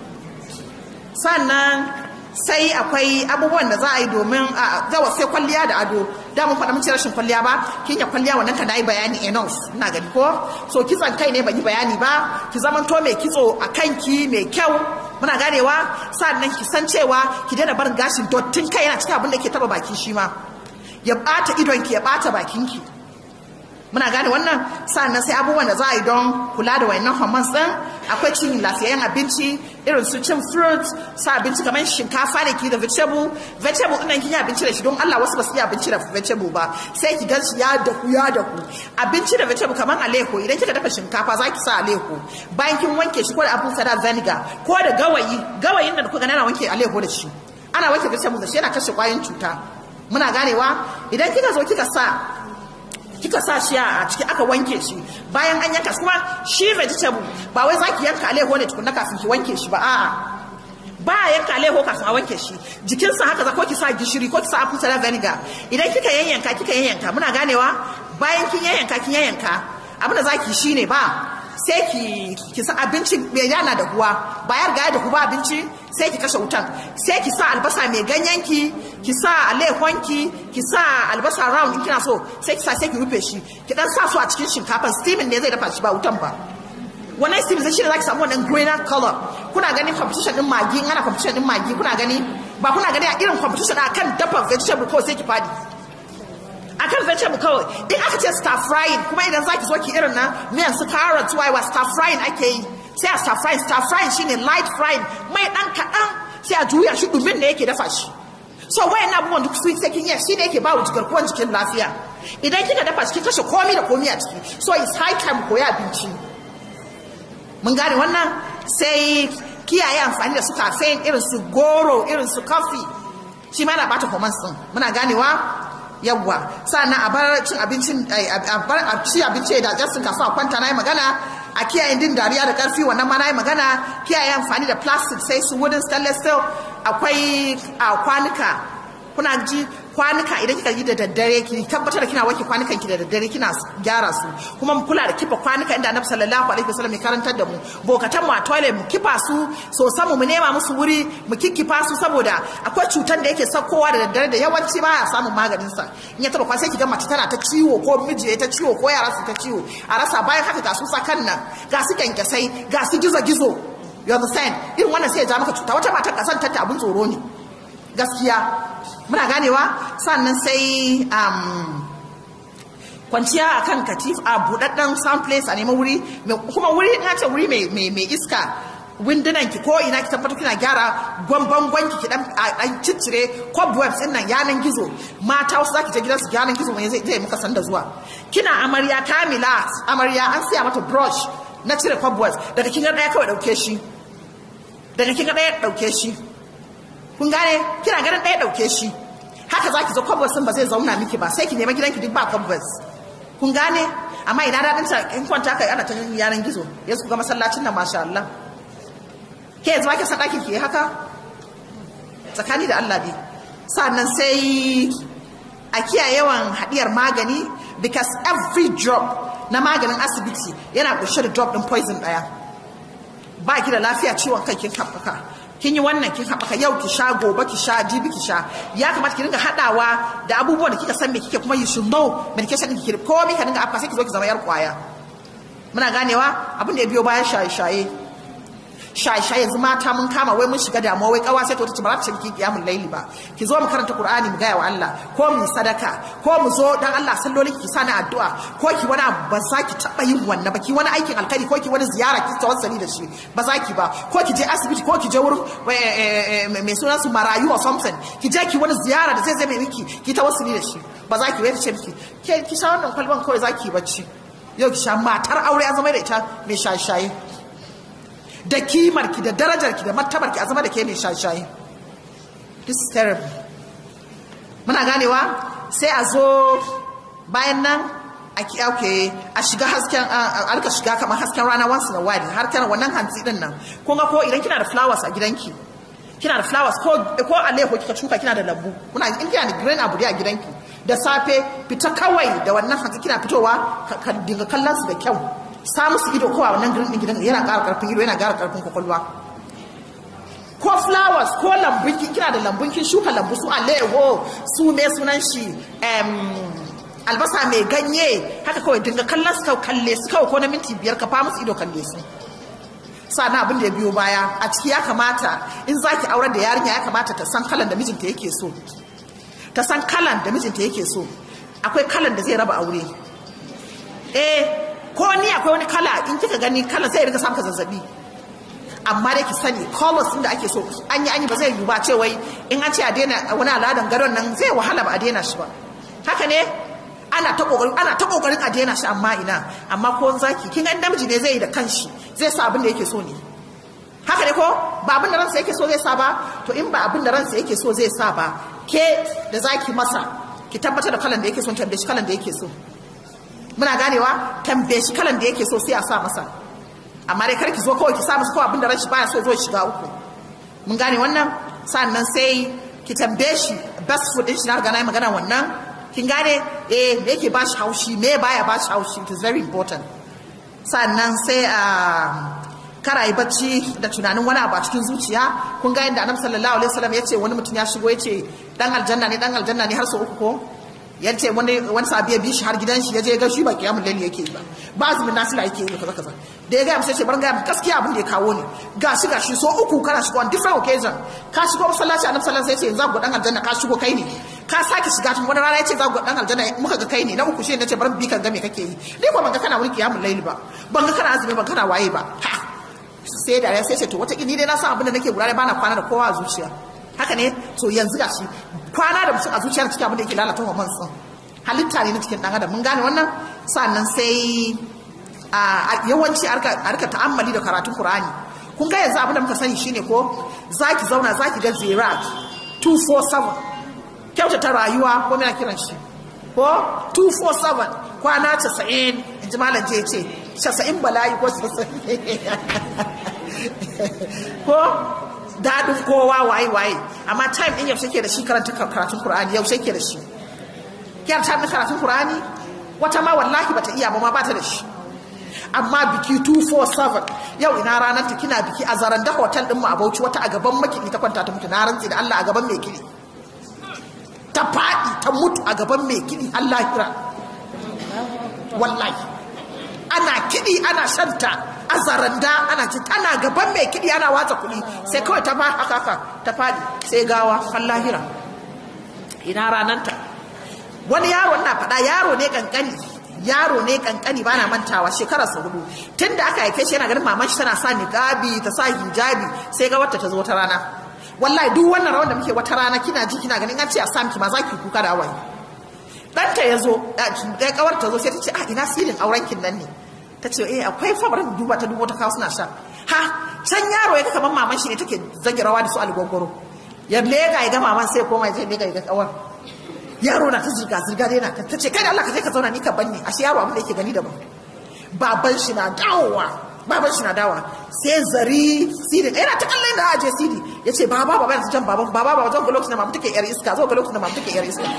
Sannan sai akwai abubuwan da za a yi domin a zawa sai kwalliya da ado. Da mun faɗa mun ce rashin kwalliya ba, kin ya kwalliya wannan ka nayi bayani enough. Ina gani ko? So kitson kai ne ban yi bayani ba, ki zaman to mai kitso a kanki mai kyau. Muna ganewa? Sannan ki san cewa ki daina barin gashin dottin kai yana cikin abin da ke taba baki shi ma. Ya bata idonki ya bata bakinki. muna gane wannan. Sannan sai abubuwan da za a yi don kula da wayannan hormones din, akwai cin lafiyayyen abinci irin su cin fruit, sa abinci kamar shinkafa da ki da vegetable vegetable din nan kin yi abinci da shi don Allah wasu ba su yi abinci da vegetable ba, sai ki gan shi ya dahu ya dahu. Abinci da vegetable kamar aleho, idan kika dafa shinkafa za ki sa aleho, bayan kin wanke shi ko da apple cider vinegar ko da gawayi gawayin da kuka ana wanke aleho da shi, ana wanke vegetable da shi, yana kashe kwayoyin cuta. Muna ganewa. Idan kika zo kika sa kika sa shi a ciki aka wanke shi, bayan an yanka kuma shi vegetable ba wai zaki yanka aleho ne tukunna kafin ki wanke shi ba, a'a ba yanka aleho kafin a wanke shi, jikinsa haka za ko ki sa gishiri ko ki sa apple cider vinegar. Idan kika yanyanka kika yanyanka muna ganewa, bayan kin yanyanka kin yanyanka abin da zaki shine ba sai ki ki sa abinci mai yana da huwa, bayar ga da huwa abinci sai ki kashe wutan, sai ki sa albasa mai ganyenki, ki sa alehonki, ki sa albasa round in kina so, sai ki sa sai ki rufe shi, ki dan sa su a cikin shinkafa, steaming ne zai dafa shi ba wutan ba. Wannan steaming zai shi ne zaki samu wannan greener color. Kuna ganin competition din magi, in ana competition din magi kuna gani ba kuna gani a irin competition akan dafa vegetable ko sai ki fadi akan vegetable kawai. In aka ce stir frying kuma idan zaki zo ki irin na miyan su carrot wai wa stir frying ake yi, sai a stir frying stir frying shine light frying, mai dan kadan sai a juya shi dumin da yake dafa shi. So wayan abubuwan duk sweet sai kin yi shi ne yake ba wa garkuwar jikin lafiya. Idan kika dafa shi kin kashe komai da komai a ciki, so it's high time koya abinci. Mun gane wannan. Sai kiyaye amfani da su caffeine irin su goro irin su coffee, shi ma na bata hormones din. Muna ganewa. Yawwa. Sannan a bar cin abincin a bar a ci abinci da jasin kafin a kwanta, na yi magana. A kiyaye din dariya da karfi, wannan ma na yi magana. Kiyaye amfani da plastic sai su wooden stainless steel. Akwai a kwanuka, kuna ji kwanuka idan kika yi da daddare ki tabbatar da kina wanke kwanukan ki da daddare, kina gyara su, kuma mu kula da kifa kwanuka inda Annabi sallallahu alaihi wasallam ya karantar da mu. Bokatan mu a toilet mu kifa su so samu mu nema musu wuri mu kikkifa su, saboda akwai cutan da yake saukowa da daddare da yawanci ba ya samun maganin sa. In ya taba kwa sai ki ga mace tana ta ciwo ko miji ya ta ciwo ko yara su ta ciwo a rasa, bayan haka ga su sakan nan ga su kyankyasai ga su gizo gizo, you understand, irin wannan sai ya ja maka cuta. Wata matar kasan ta abun tsoro ne gaskiya. Muna ganewa. Sannan sai um, kwanciya akan katif a budadden sound place, a neman wuri kuma wuri ina ce wuri mai mai iska, windunan ki ko ina ki tabbatar kina gyara gwamban gwanki ki dan dan ciccire cobwebs din nan, yanan gizo. Mata wasu zaki je gidansu yanan gizo mai zai zai muka sanda zuwa. Kina amarya kamila, amarya an siya mata brush na cire cobwebs, daga kin ga daya kawai dauke shi, daga kin ga daya dauke shi. Kun gane, kina ganin ɗaya ɗauke shi, haka za ki zo cobwebs ba zai zauna miki ba, sai ki nema gidanki duk ba cobwebs. Kun gane, amma ina daɗin ta in kwanta kai ana ta yanan gizo, yanzu ku ga masallacin nan masha Allah. Ke yanzu ba ki san ɗakin ki haka tsakani da Allah dai. Sannan sai a kiyaye yawan haɗiyar magani, because every drop na maganin asibiti yana ƙunshe da drop ɗin poison ɗaya. Ba ki da lafiya, ciwon kai kin haɓaka, kin yi wannan kin haɓaka, yau ki sha, gobe ki sha, jibi ki sha. Ya kamata ki dinga haɗawa da abubuwan da kika san me kike, kuma you should know medication ɗin ki ko mi ka dinga afka sai ki zo ki zama yar kwaya. Muna ganewa. Abin da ya biyo bayan shaye-shaye shaye-shaye yanzu mata mun kama wai mun shiga damuwa, wai kawa sai to ta ce ba za ta ci kiyamul laili ba, ki zo mu karanta Qur'ani mu gaya wa Allah, ko mu sadaka, ko mu zo dan Allah sallolin ki sani addu'a, ko ki wani ba za ki taba yin wannan ba, ki wani aikin alkhairi ko ki wani ziyara ki tawassali da shi ba za ki ba, ko ki je asibiti ko ki je wurin mai sunan su marayu or something, ki je ki wani ziyara da zai zai mai miki ki tawassali da shi ba za ki, wai ta ce miki ke ki sha wannan kwalban kawai za ki bacci. Yau ki sha, matar aure an zama da ita mai shaye-shaye, da kimarki da darajarki da martabarki a zama da ke mai shaye-shaye. This is terrible. Muna ganewa. Sai a zo bayan nan a okay, a shiga hasken a rika shiga kamar hasken rana once in a while, har kana wannan hantsi din nan. Kun ga ko idan kina da flowers a gidanki, kina da flowers ko ko aleho kika shuka, kina da lambu, kuna in kina da green abu a gidanki, da safe fita kawai da wannan hantsi kina fitowa ka dinga kallon su da kyau, samu su ido kowa wannan green din gidan yana ƙara ƙarfin ido, yana ƙara ƙarfin kwakwalwa. Ko flowers ko lambun kin kina da lambun kin shuka lambu, su aleho su me sunan shi albasa mai ganye, haka kawai dinga kallon su, kalle su kawai ko na minti biyar ka fa musu ido, kalle su. Sana abin da ya biyo baya a ciki, ya kamata in zaki aurar da yarinya ya kamata ta san kalan da mijinta yake so, ta san kalan da mijinta yake so. Akwai kalan da zai raba aure, eh ko ni akwai wani kala in kika gani kala sai ya riga samu ka zazzabi, amma dai ki sani colors din da ake so an yi an yi ba zai yi ba ce wai in an ce a daina wani al'adan gadon nan zai wahala ba a daina shi ba. Haka ne ana ta kokarin ana ta kokarin a daina shi, amma ina amma ko zaki kin ga namiji ne zai yi da kanshi zai sa abin da yake so ne. Haka ne ko ba abin da ransa yake so zai sa ba, to in ba abin da ransa yake so zai sa ba, ke da zaki masa ki tabbatar da kalan da yake so, tambaye shi kalan da yake so. Muna ganewa, tambaye shi kalan da yake so sai a sa masa, amma dai kar ki zo kawai ki sa masa kawai abin da ranshi baya so zo shiga uku. Mun gane wannan. Sannan sai ki tambaye shi best food din shi, na riga na yi magana wannan. Kin gane eh me yake ba shi haushi, me baya ba shi haushi, it is very important. Sannan sai a kara yi bacci da tunanin wani abu a cikin zuciya. Kun ga yadda Annabi sallallahu alaihi wasallam ya ce wani mutum ya shigo ya ce dan aljanna ne dan aljanna ne har sau uku ko ya ce wani wani sabi ya bi shi har gidan shi ya je ga shi ba kiyamul laili yake ba ba azumin nafila yake yi kaza kaza da ya ga mu sai ce bar ga gaskiya abin da ya kawo ne ga shi ga shi so uku kana shigo on different occasion ka shigo masallaci Annabi sallallahu alaihi wasallam sai ya ce za ku dan aljanna ka shigo kai ne ka sake shiga tun wani rana ya ce za ku dan aljanna muka ga kai ne na uku shi ne ce bar bi kan ga me kake yi ni ko ban ga kana wuri kiyamul laili ba ban ga kana azumi ban kana waye ba sai da ya sai ce to wata ni dai na san abin da nake gurare bana kwana da kowa a zuciya. Haka ne to yanzu gashi kwana da mutum a zuciyar cikin abin da yake lalata wa mansa halitta ne na cikin dan adam. Mun gane wannan. Sannan sai a yawanci arka ta'ammali da karatun Qur'ani. Kun ga yanzu abin da muka sani shine ko zaki zauna zaki ga zirat two four seven kyautata rayuwa ko me na kiran shi ko two four seven kwana casa'in in ji malam je ce casa'in bala'i ko ko daɗin kowa waye waye, amma time ɗin yaushe ke da shi karanta karatun Qur'ani, yaushe ke da shi kiyar ta karatun Qur'ani. Wata ma wallahi bata iya ba ma bata da shi, amma biki two four seven yau ina ranar ta kina biki a Zaranda hotel ɗin mu a Bauchi, wata a gaban makili ta kwanta ta mutu, na rantsi da Allah a gaban mai kili ta faɗi ta mutu a gaban mai kili. Allah kira wallahi ana kiɗi ana shanta a Zaranda, ana ci ana gaban mai kiɗi ana watsa kuɗi, sai kawai ta ba haka haka ta faɗi sai gawa. Allahira ina rananta. Wani yaro na faɗa, yaro ne kankani yaro ne kankani bana mantawa, shekararsa hudu tun da aka haife shi yana ganin maman shi tana sa niqabi ta sa hijabi, sai ga wata ta zo wata rana. Wallahi duk wannan rawan da muke wata rana kina ji kina ganin an ce a samki ma za ki kuka da hawaye. Ɗanta ya zo ɗaya kawar ta zo sai ta ce a ina sirin aurenkin nan ne, ta ce eh akwai fa bari duba ta dubo ta kawo suna sha. Ha can yaro ya ga kaman maman shi ne take zage rawa da su algogoro, ya lega ya ga maman sai koma ya je lega ya ga kawar. Yaro na ta zirga zirga dai na ta ce kai da Allah ka je ka zauna ni ka banni, ashe yaro abin da yake gani daban. Baban shi na dawowa baban shi na dawa sai zari sidi yana ta kallon da aje sidi ya ce baba baba yana jan baban baba baba zan ga lokacin da mamu take yar iska zo ga lokacin da mamu take yar iska.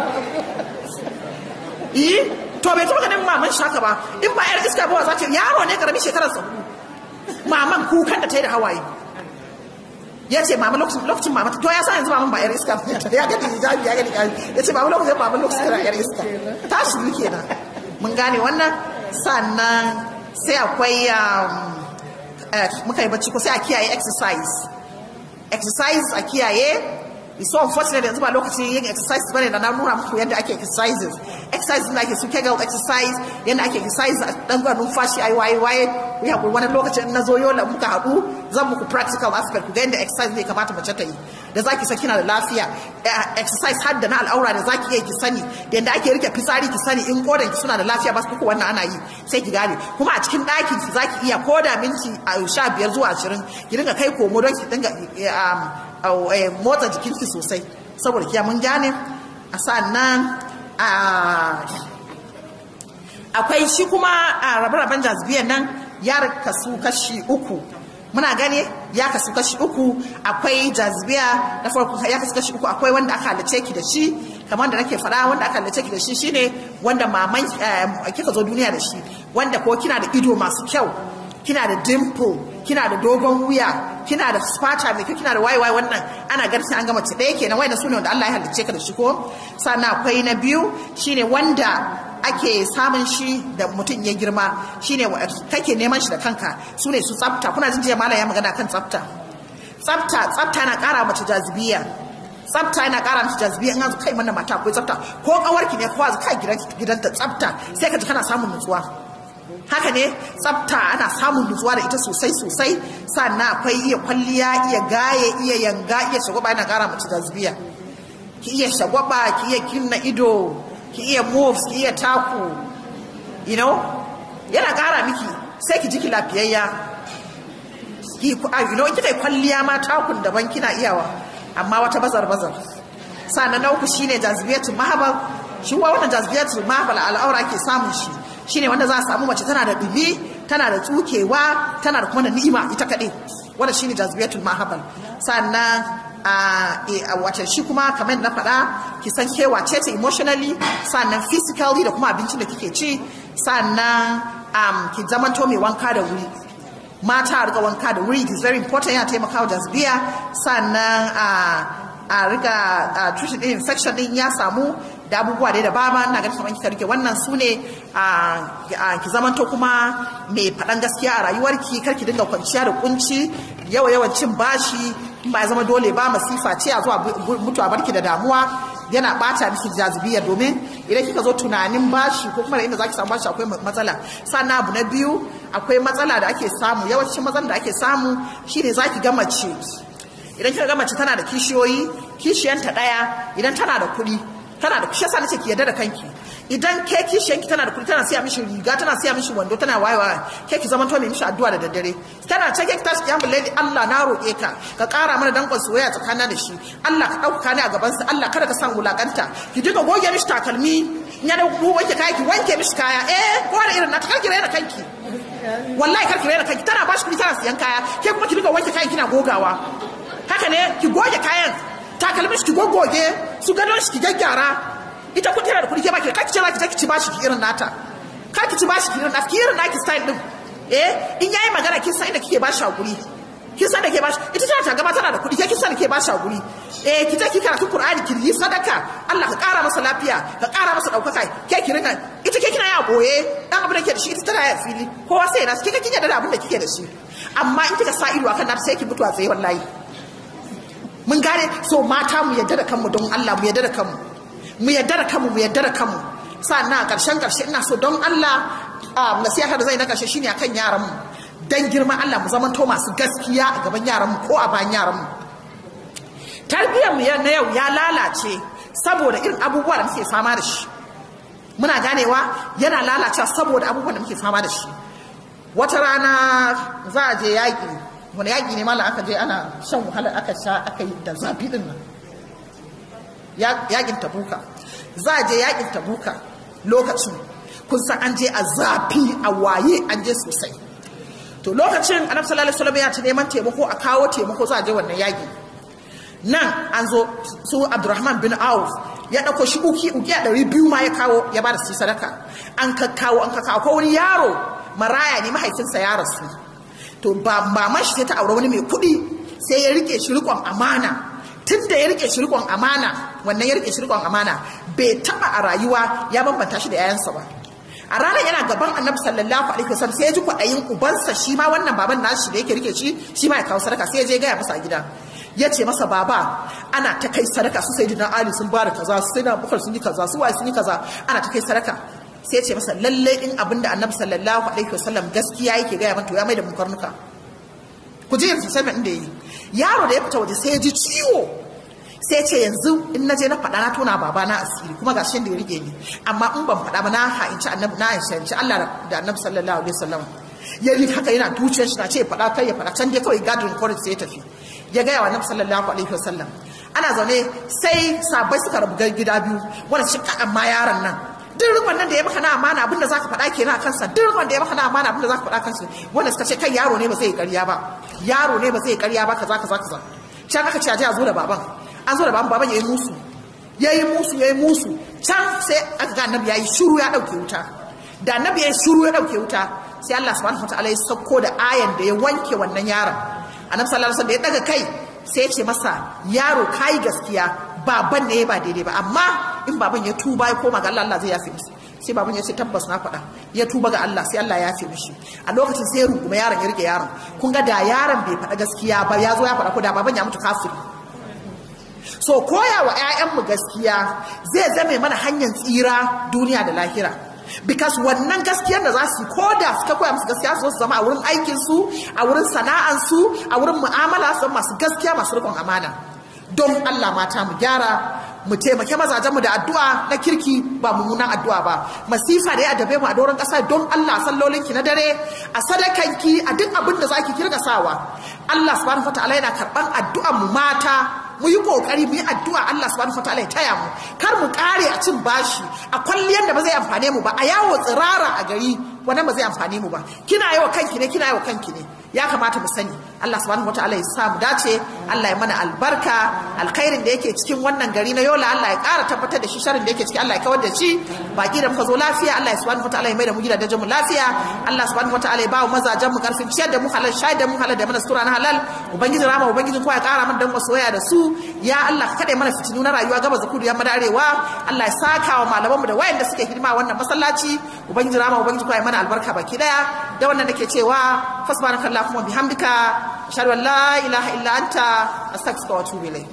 Eh to bai taba ganin maman shaka ba, in ba yar iska ba za ta yaro ne karami shekarar sa maman kukan da ta yi da hawaye. Ya ce mama lokacin lokacin mama to ya san yanzu maman ba yar iska ya ga hijabi ya ga hijabi ya ce mama lokacin maman lokacin da yar iska ta shiru kenan. Mun gane wannan. Sannan sai akwai muka yi bacci ko sai a kiyaye exercise exercise a kiyaye. It's so unfortunate yanzu ba lokacin yin exercise bane da na nuna muku yadda ake exercises exercise da ake su kegel exercise yadda ake exercise a dan gwa numfashi ai waye waye we have wani lokacin na zo yola muka haɗu zan muku practical aspect ku ga yadda exercise ne kamata mace ta yi da zaki sa kina da lafiya. Exercise har da na al'aura da zaki iya ki sani da yadda ake rike fitsari ki sani in kodan ki suna da lafiya ba su kuku wannan ana yi sai ki gane. Kuma a cikin ɗakin ki zaki iya koda minti sha biyar zuwa ashirin ki dinga kai komo don ki dinga motsa jikinki sosai saboda kiya. Mun gane. A sannan akwai shi kuma a rabe-raben jazibiyan nan ya kasu kashi uku. Muna gane ya kasu kashi uku. Akwai jazibiya na farko ya kasu kashi uku. Akwai wanda aka halice ki da shi kamar da nake faɗa, wanda aka halice ki da shi shine wanda maman kika zo duniya da shi, wanda ko kina da ido masu kyau, kina da dimple, kina da dogon wuya, kina da spata mai kyau, kina da wayewaye, wannan ana ganin an gama ci ɗaya kenan. Wayannan sune wanda Allah ya halicce ka da shi ko. Sannan akwai na biyu shine wanda ake samun shi da mutum ya girma, shine kake neman shi da kanka, sune su tsafta. Kuna jin jiya malam ya magana kan tsafta. Tsafta tsafta na ƙara mace jazibiya. tsafta yana ƙara miki jazbiya in an kai mana mata akwai tsafta ko ƙawarki ne kowa kai gidanta tsafta sai ka ji kana samun nutsuwa haka ne tsafta ana samun nutsuwa da ita sosai sosai sannan akwai iya kwalliya iya gaye iya yanga iya shagwaba yana ƙara miki jazbiya ki iya shagwaba ki iya kinna ido ki iya moves ki iya taku you know yana ƙara miki sai ki ji ki lafiyayya ki you know kika kwalliya ma takun daban kina iyawa amma wata bazar bazar sannan na uku shine jazbiyatul mahabal shi wa wannan jazbiyatul mahabal al'aura ke samun shi shine wanda za a samu mace tana da dumi tana da tsukewa tana da kuma da ni'ima ita kaɗai wanda shine jazbiyatul mahabal sannan a wace shi kuma kamar na faɗa ki san kewa ce ta emotionally sannan physically da kuma abincin da kike ci sannan ki zamanto mai wanka da wuri mata a riga wanka da wuri is very important yana taimakawa jazbiya sannan a riga treating din infection din ya samu da abubuwa da baba ina ganin kamar kika rike wannan su ne ki zamanto kuma mai faɗan gaskiya a rayuwarki kar ki dinga kwanciya da kunci yawa yawan cin bashi ba ya zama dole ba masifa ce a zuwa mutu a barki da damuwa yana bata miki jazibiyar domin idan kika zo tunanin bashi ko kuma da inda zaki samu bashi akwai matsala sannan abu na biyu akwai matsala da ake samu yawancin matsalar da ake samu shine zaki ga mace idan kika ga mace tana da kishiyoyi kishiyanta daya idan tana da kuɗi tana da kushe sa nace ki yarda da kanki idan ke kishiyanki tana da kuɗi tana siya mishi riga tana siya mishi wando tana wayewa ke ki zama to mai mishi addu'a da daddare tana ce ke ki tashi kiyamul laili Allah na roƙe ka ka ƙara mana dankon soyayya tsakanin da shi Allah ka ɗauka ni a gaban sa Allah kada ka san wulakanta ki dinga goge mishi takalmi in ya da ku wanke kaya ki wanke mishi kaya eh ko da irin na ta karki rena kanki wallahi karki rena kanki tana bashi kuɗi tana siyan kaya ke kuma ki dinga wanke kayan kina gogawa haka ne ki goge kayan takalmin shi ki gogoge su gadon shi ki gaggyara ita kun tana da kuɗi ke baki kaki ce zaki ki ci bashi ki irin nata kaki ci bashi ki irin nata ki irin naki style din eh in yayi magana kin san inda kike bashi hakuri kin san da ke bashi ita tana ta gaba tana da kuɗi ke kin san da ke bashi hakuri eh ki ta ki karatu Qur'ani ki yi sadaka Allah ka ƙara masa lafiya ka ƙara masa daukaka ke ki rinka ita ke kina ya boye dan abin da ke da shi ita tana ya fili kowa sai na kike kike da abin da kike da shi amma in kika sa ido akan nata sai ki mutu a tsaye wallahi mun gane so mata mu yadda da kanmu don Allah mu yadda da kanmu mu yadda da kanmu mu yadda da kanmu sannan a ƙarshen ƙarshe ina so don Allah nasiha da zai na ƙarshe shine akan yaran mu dan girman Allah mu zamanto masu gaskiya a gaban yaran mu ko a bayan yaran mu tarbiyyar mu na yau ya lalace saboda irin abubuwa da muke fama da shi muna ganewa yana lalacewa saboda abubuwan da muke fama da shi wata rana za a je yaƙi wani yaƙi ne mala aka je ana shan wahalar aka sha aka yi da zafi din nan yaƙin tabuka za a je yaƙin tabuka lokacin kun san an je a zafi a waye an je sosai to lokacin annabi sallallahu alaihi wasallam ya ta neman taimako a kawo taimako za a je wannan yaƙi nan an zo su Abdurrahman bin Auf ya dauko shi uki uki a ɗari biyu ma ya kawo ya ba da su sadaka an kakkawo an kakkawo ko wani yaro maraya ne mahaifinsa ya rasu to ba maman shi sai ta aure wani mai kuɗi sai ya rike shi riƙon amana tun da ya rike shi riƙon amana wannan ya rike shi riƙon amana bai taɓa a rayuwa ya bambanta shi da yayansa ba a ranar yana gaban annabi sallallahu alaihi wasallam sai ya ji kwaɗayin ubansa shi ma wannan baban nashi da yake rike shi shi ma ya kawo sadaka sai ya je gaya masa a gida ya ce masa baba ana ta kai sadaka su sai dina ali sun bada kaza su sai na bukar sun yi kaza su waye sun yi kaza ana ta kai sadaka sai ya ce masa lalle in abinda annabi sallallahu alaihi wasallam gaskiya yake gaya mata ya mai da mu karnuka ku je yanzu sai inda yi yaro da ya fita waje sai ya ji ciwo sai ce yanzu in na je na faɗa na tona baba na asiri kuma ga shi da ya rige ni amma in ban faɗa ba na ha'inci annabi na ha'inci Allah da annabi sallallahu alaihi wasallam ya yi haka yana tuciyar shi na ce faɗa kai ya faɗa can dai kawai gadin courage sai ya tafi ya gaya wa annabi sallallahu alaihi wasallam ana zaune sai sabai suka rabu gida biyu wanda shi ka amma yaron nan duk rikon nan da ya maka na amana abin da zaka faɗa kenan a kansa duk rikon da ya maka na amana abin da zaka faɗa kansa wanda suka ce kai yaro ne ba zai yi ƙarya ba yaro ne ba zai yi ƙarya ba kaza kaza kaza can aka ce a je a zo da baban an zo da baban baban yayi musu yayi musu yayi musu can sai aka ga annabi yayi shiru ya dauke wuta da annabi yayi shiru ya dauke wuta sai Allah subhanahu wataala ya sauko da ayan da ya wanke wannan yaron annabi sallallahu alaihi wasallam da ya daga kai sai ya ce masa yaro kai gaskiya baban ne ba daidai ba amma in baban ya tuba ya koma ga Allah Allah zai yafe mishi sai baban ya ce tabbas na faɗa ya tuba ga Allah sai Allah ya yafe mishi a lokacin sai ya rungume yaron ya rike yaron kun ga da yaron bai faɗa gaskiya ba ya zo ya faɗa ko da baban ya mutu kafiri so koya wa 'ya'yanmu gaskiya zai zame mana hanyar tsira duniya da lahira, because wannan gaskiyar da za su yi ko da suka koya musu gaskiya su zama a wurin aikinsu, a wurin sana'ansu, a wurin mu'amala su masu gaskiya masu rikon amana. Don Allah mata mu gyara, mu taimake mazajenmu da addu'a na kirki ba mummunan addu'a ba. Masifa da ya adabe mu a doron ƙasa, don Allah sallolinki na dare, a sadakanki, a duk abin da zaki kirga sawa. Allah subhanahu wataala yana karɓan addu'an mu mata, mu yi kokari mu yi addu'a Allah subhanahu wataala ya taya mu, kar mu kare a cin bashi, a kwalliyar da ba zai amfane mu ba, a yawo tsirara a gari wannan ba zai amfane mu ba. Kina yi wa kanki ne, kina yi wa kanki ne. Ya kamata mu sani Allah subhanahu wataala ya sa mu dace, Allah ya mana albarka, alkhairin da yake cikin wannan gari na Yola Allah ya ƙara tabbatar da shi, sharrin da yake ciki Allah ya kawar da shi. Baki da muka zo lafiya Allah subhanahu wataala ya mai da mu gidajen mu lafiya. Allah subhanahu wataala ya ba mu mazajen mu karfin ciyar da mu halal, shayar da mu halal, da mana sutura na halal. Ubangiji rama, ubangiji kowa ya ƙara mana dan soyayya da su. Ya Allah ka kade mana fitinu na rayuwa gaba da kudu yamma da arewa. Allah ya saka wa malaman mu da wayanda suke hidima wannan masallaci. Ubangiji rama, ubangiji kowa ya mana albarka baki daya. Da wannan nake cewa fasbanakallahumma bihamdika ashhadu an la ilaha illa anta astaghfiruka wa atubu ilayk.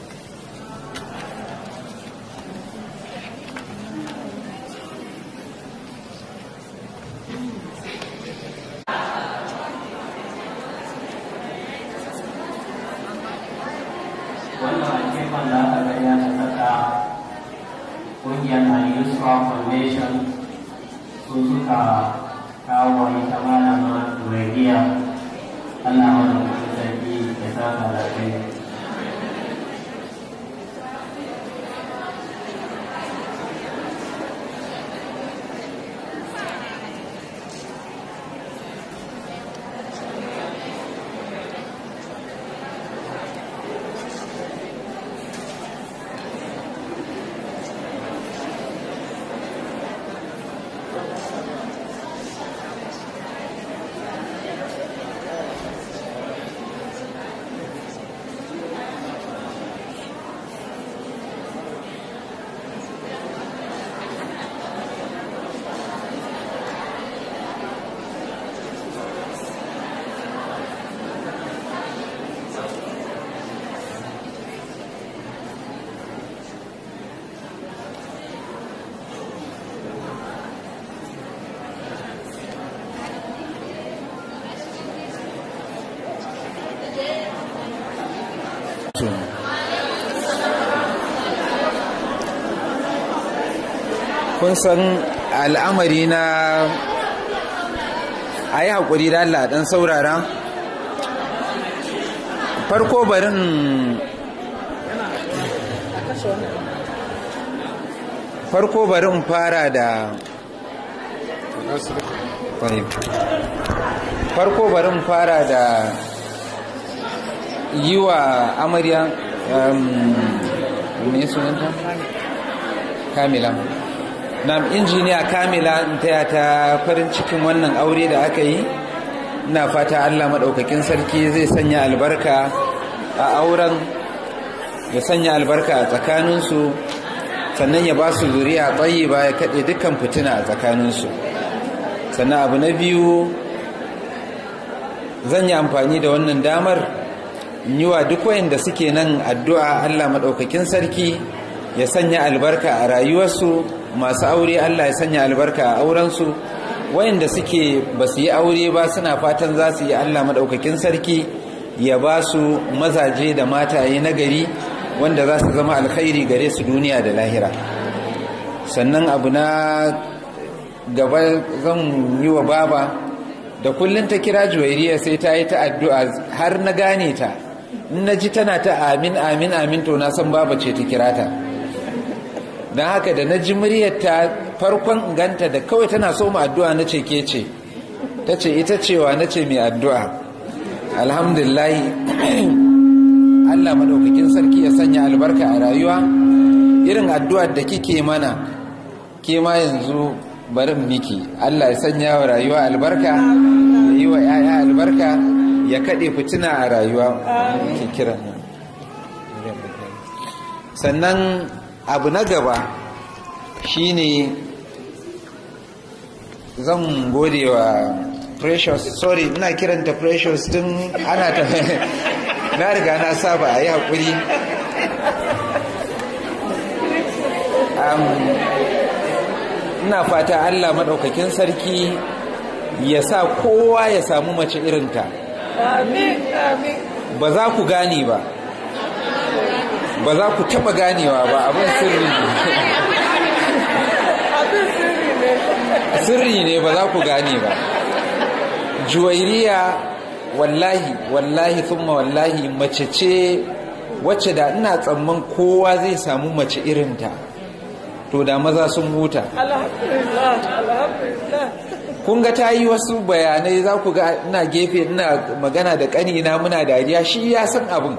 Wannan akifan da aka gani ta saka ƙungiyar Al-Yusra Foundation su suka kawo ita malama Duriya. Allah wani kuma sarki ya saka da kai. Kun san al'amari na a yi haƙuri da Allah ɗan saurara. Farko barin farko barin fara da farko barin fara da yi wa amarya me sunanta? Kamila. Na injiniya Kamila in taya ta farin cikin wannan aure da aka yi. Ina fata Allah maɗaukakin sarki zai sanya albarka a auren, ya sanya albarka a tsakaninsu, sannan ya ba su zuriya tayyiba, ya kaɗe dukkan fitina a tsakaninsu. Sannan abu na biyu, zan yi amfani da wannan damar in yi wa duk wayanda suke nan addu'a Allah maɗaukakin sarki ya sanya albarka a rayuwarsu. Masu aure Allah ya sanya albarka a aurensu, wayanda suke ba su yi aure ba suna fatan za su yi Allah maɗaukakin sarki ya ba su mazaje da mataye nagari wanda za su zama alkhairi gare su duniya da lahira. Sannan abu na gaba zan yi wa baba da kullum ta kira Juwairiya sai ta yi ta addu'a har na gane ta, in na ji tana ta amin amin amin to na san baba ce ta kira ta. Don haka da na ji muryarta farkon ganta da kawai tana so mu addu'a na ce ke ce, ta ce ita cewa na ce mai addu'a. Alhamdulillah, Allah maɗaukakin sarki ya sanya albarka a rayuwa. Irin addu'ar da kike mana ke ma yanzu barin miki, Allah ya sanya wa rayuwa albarka, ya yi wa ‘ya'ya albarka, ya kaɗe fitina a rayuwa. Ke kira sannan abu na gaba shine zan gode wa Precious, sorry ina kiranta Precious tun ana ta na riga na saba a yi haƙuri. ina fata Allah maɗaukakin sarki ya sa kowa ya samu mace irinta. Amin, amin. Ba za ku gane ba, ba za ku taɓa ganewa ba, abin sirri ne. Abin sirri ne. Sirri ne, ba za ku gane ba. Juwairiya wallahi, wallahi thumma wallahi mace ce wacce da ina tsamman kowa zai samu mace irinta, to da maza sun huta. Alhamdulillah, alhamdulillah. Kun ga ta yi wasu bayanai, za ku ga ina gefe ina magana da ƙanina muna dariya, shi ya san abin.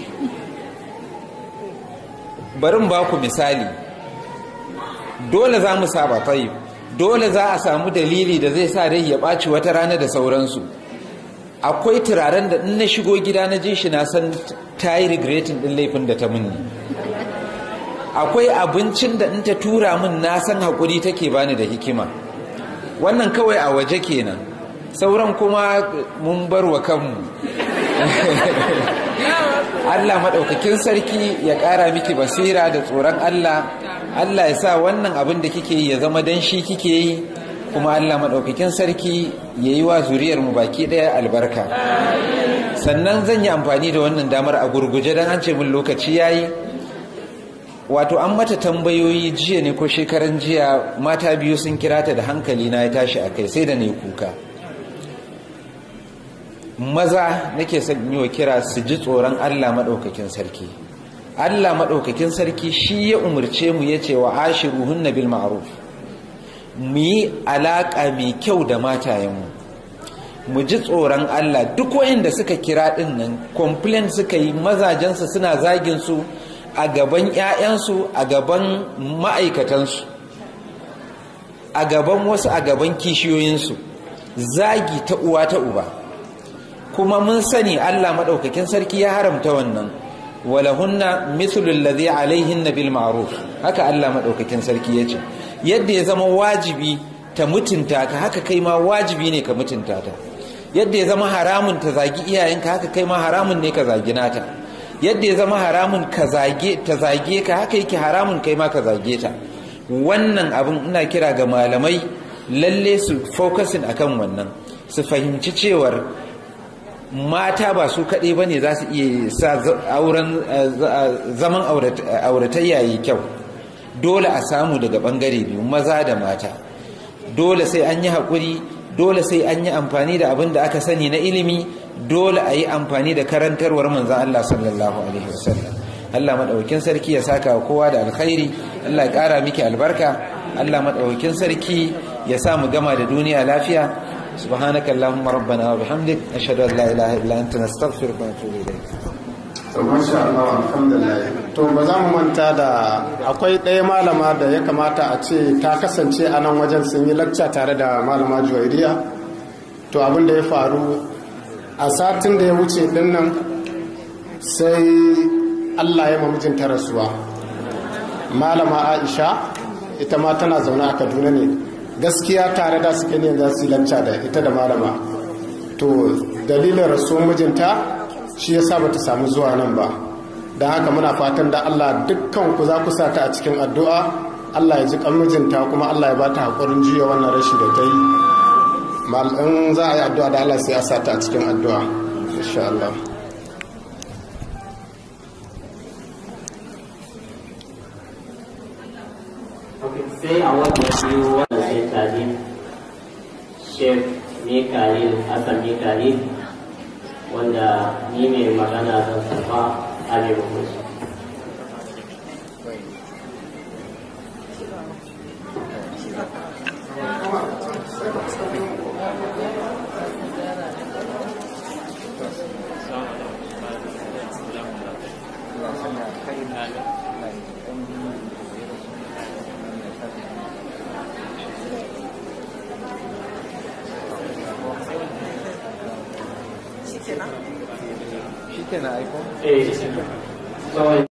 Barin ba ku misali, dole za mu saba tayi, dole za a samu dalili da zai sa rai ya ɓaci wata rana da sauransu. Akwai turaren da in na shigo gida na ji shi na san ta yi regretin ɗin laifin da ta munni. Akwai abincin da in ta tura min na san haƙuri take bani da hikima. Wannan kawai a waje kenan, sauran kuma mun bar wa kanmu. Allah maɗaukakin sarki ya ƙara miki basira da tsoron Allah. Allah ya sa wannan abin da kike yi ya zama dan shi kike yi, kuma Allah maɗaukakin sarki ya yi wa zuriyarmu baki ɗaya albarka. Sannan zan yi amfani da wannan damar a gurguje don an ce mun lokaci ya yi. Wato an mata tambayoyi jiya ne ko shekaran jiya, mata biyu sun kira ta da hankali na ya tashi a kai, sai da ne kuka. Maza nake son yi wa kira su ji tsoron Allah maɗaukakin sarki. Allah maɗaukakin sarki shi ya umarce mu ya ce wa ashiruhunna bil ma'ruf, mu yi alaƙa mai kyau da matayenmu, mu ji tsoron Allah. Duk wayanda suka kira ɗin nan complain suka yi, mazajensu suna zagin su a gaban 'ya'yansu, a gaban ma'aikatansu, a gaban wasu, a gaban kishiyoyinsu, zagi ta uwa ta uba. Kuma mun sani Allah maɗaukakin sarki ya haramta wannan, walahunna mithlul ladhi alaihinna bil ma'ruf. Haka Allah maɗaukakin sarki ya ce, yadda ya zama wajibi ta mutunta ka, haka kai ma wajibi ne ka mutunta ta. Yadda ya zama haramun ta zagi iyayenka, haka kai ma haramun ne ka zagi nata. Yadda ya zama haramun ka zage ta zage ka, haka yake haramun kai ma ka zage ta. Wannan abin ina kira ga malamai lalle su focusin akan wannan, su fahimci cewar mata ba su kaɗai ba ne za su iya sa auren zaman auratayya yi kyau. Dole a samu daga ɓangare biyu, maza da mata. Dole sai an yi haƙuri, dole sai an yi amfani da abin da aka sani na ilimi, dole a yi amfani da karantarwar manzan Allah sallallahu alaihi wasallam. Allah maɗaukin sarki ya saka wa kowa da alkhairi, Allah ya ƙara miki albarka, Allah maɗaukin sarki ya sa mu gama da duniya lafiya. سبحانك اللهم ربنا وبحمدك أشهد أن لا إله إلا أنت نستغفرك ونتوب إليك. Masha Allah, alhamdulillah. To ba za mu manta da akwai ɗaya malama da ya kamata a ce ta kasance a nan wajen sun yi lacca tare da malama Juwairiya. To abin da ya faru a satin da ya wuce din nan sai Allah ya mamijinta rasuwa. Malama Aisha ita ma tana zaune a Kaduna ne. Gaskiya tare da suke ne za su yi lacca da ita da malama. To dalilin rasuwar mijinta shi ya sa bata samu zuwa nan ba. Don haka muna fatan da Allah dukkan ku za ku sa ta a cikin addu'a, Allah ya ji kan mijinta kuma Allah ya bata hakurin juya wannan rashi da ta yi. In za a yi addu'a da Allah sai a sa ta a cikin addu'a insha Allah. Sai a wata biyu wanda sai tari Sheikh Mikael Hassan Mikael, wanda ni mai magana zan karba a ne hukunci. Shi kenan aiko? Eh,